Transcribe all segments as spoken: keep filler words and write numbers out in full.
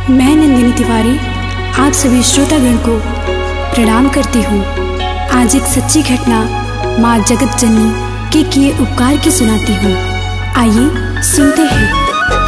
मैं नंदिनी तिवारी आप सभी श्रोतागण को प्रणाम करती हूँ। आज एक सच्ची घटना माँ जगत जननी के किए उपकार की सुनाती हूँ। आइए सुनते हैं।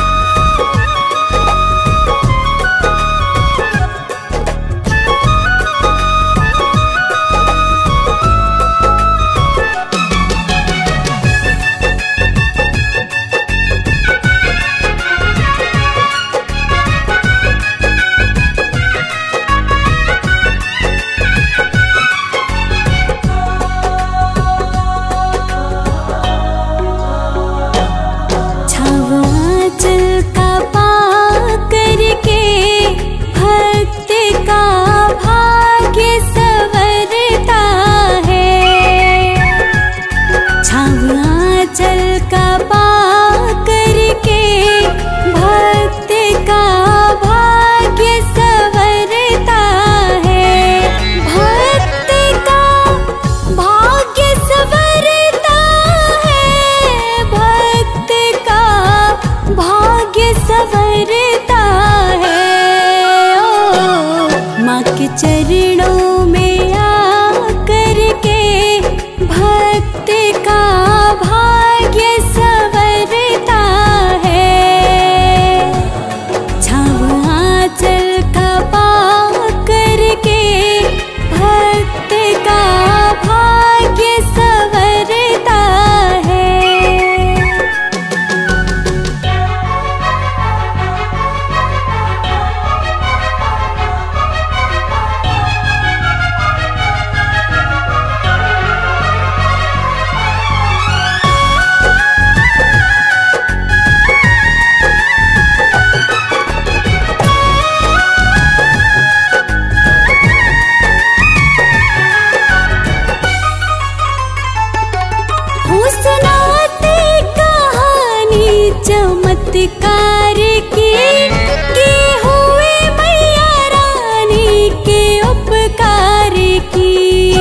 चरणों में आकर के भक्त का भाग्य संवरता है। छाव आंचल का पाकर के भक्त का भाग्य संवरता है। चमत्कार की की हुए मैया रानी के उपकार की।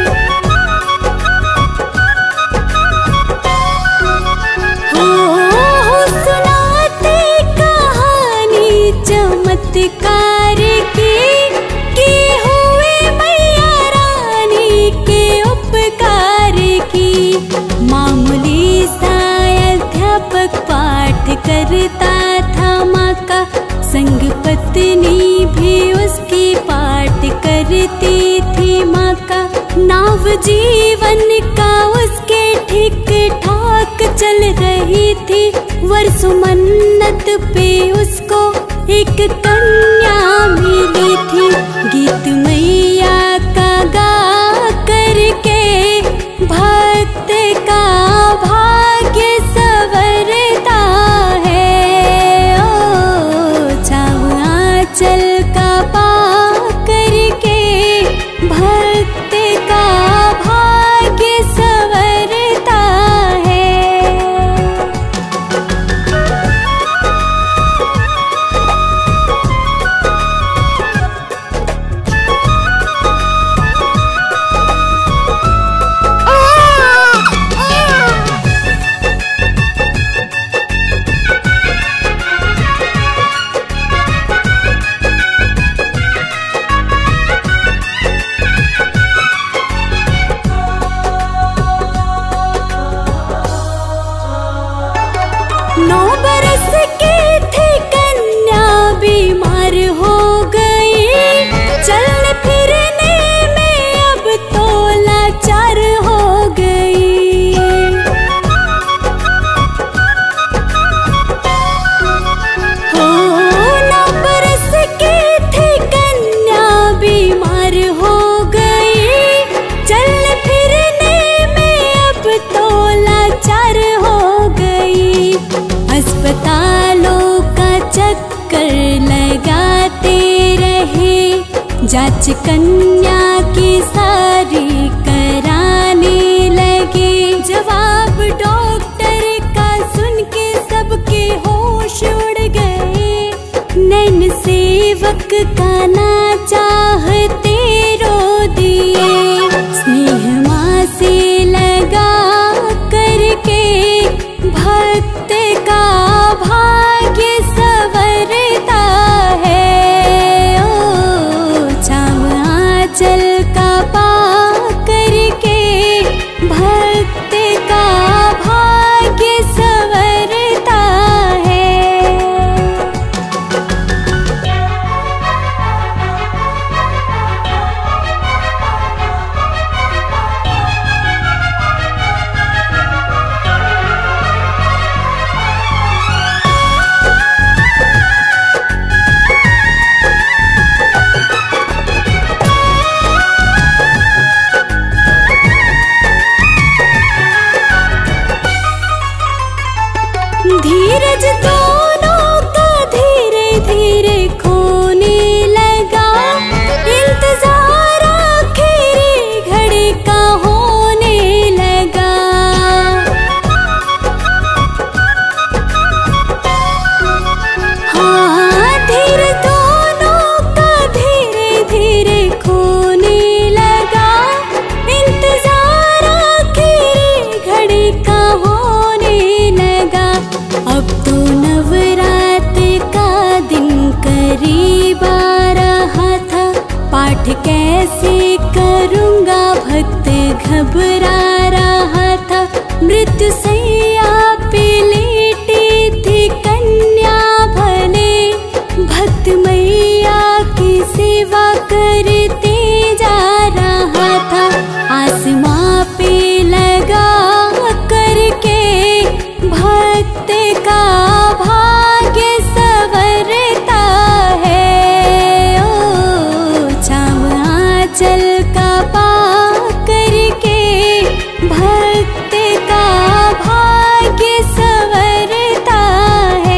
हो हो सुनाते कहानी चमत्कार की की हुए मैया रानी के उपकार की। मामूली सा अध्यापक पाठ करता था माँ का, संग पत्नी भी उसकी पाठ करती थी माँ का। नाव जीवन का उसके ठीक ठाक चल रही थी। वर्षों मन्नत पे उसको एक कन्या मिली थी। गीत मैया का गा करके भक्त का भाग्य संवरता है। ओ छाव आंचल का पा करके भक्त का भाग्य संवरता है। नौ बरस की थी कन्या बीमार हो गई। चलने फिरने में अब तो लाचार हो गई। हो नौ बरस की थी कन्या बीमार हो गई। चलने फिरने में अब तो लाचार हो गई। अस्पतालों का चक्कर लगाते रहे, जांच कन्या की सारी कराने लगे। जवाब डॉक्टर का सुन के सबके होश उड़ गए। नैन सेवक का ना चाहते रो दिए। स्नेह माँ से लगा करके भक्त का भाग्य संवरता है। कैसे करूँगा भक्त घबरा रहा था। मृत्युशैया पे लेटी थी कन्या भले, भक्त मैया की सेवा करते जा रहा था। आसमां पे लगा करके भक्त का भाग्य संवरता है। ओ छाँव आंचल का पा करके भक्त का भाग्य संवरता है।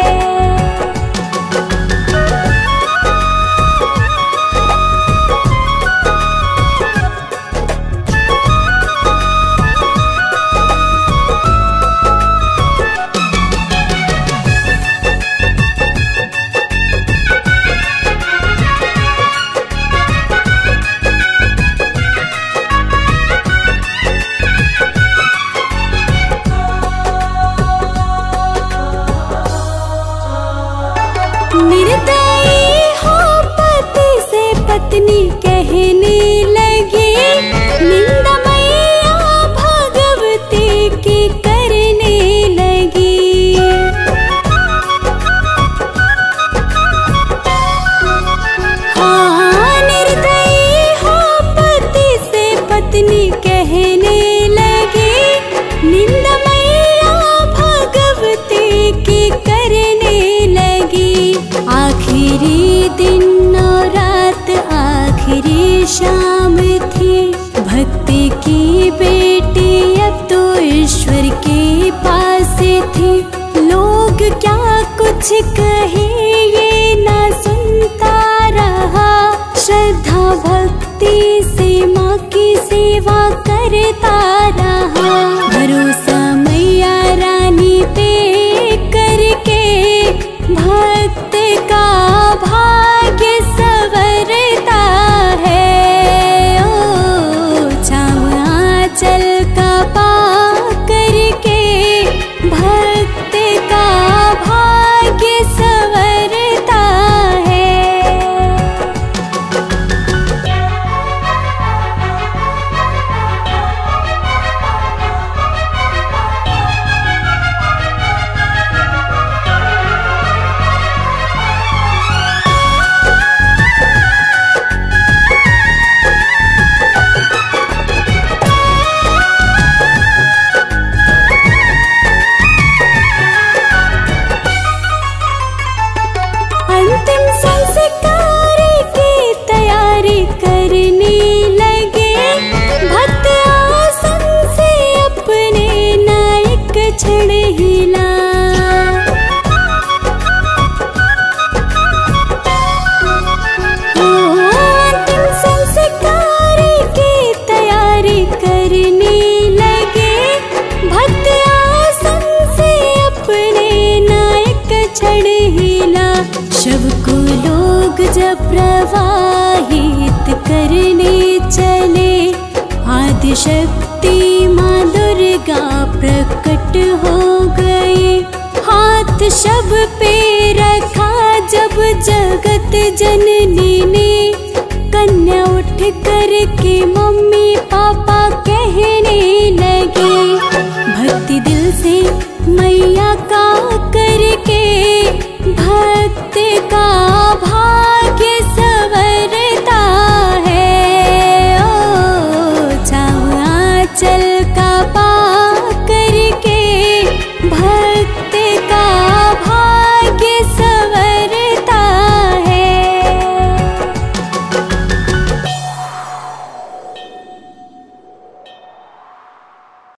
निर्दयी हो पति से पत्नी कहने लगी, निंदा मैया भगवती की करने लगी। हाँ, निर्दयी हो पति से पत्नी कहने लगी, निंदा मैया भगवती की करने लगी। आखिरी दिन और रात आखिरी शाम थी, भक्ति की बेटी अब तो ईश्वर के पास थी। लोग क्या कुछ कहे ये ना सुनता रहा, श्रद्धा भक्ति से माँ की सेवा करता रहा। भरोसा मैया रानी पे करके भक्त का भाग्य संवरता है। ओ छाँव आंचल का पा करके भक्त का भाग्य संवरता है। अंतिम संस्कार की तैयारी करने लगे, भक्त आसन से अपने नायक क्षण हिला। ओ, अंतिम संस्कार की तैयारी करने लगे, भक्त आसन से अपने नायक क्षण हिला। शव को लोग जब प्रवाहित करने चले, आदिशक्ति माँ दुर्गा प्रकट हो गई। हाथ शव पे रखा जब जगत जननी ने, कन्या उठ कर के मम्मी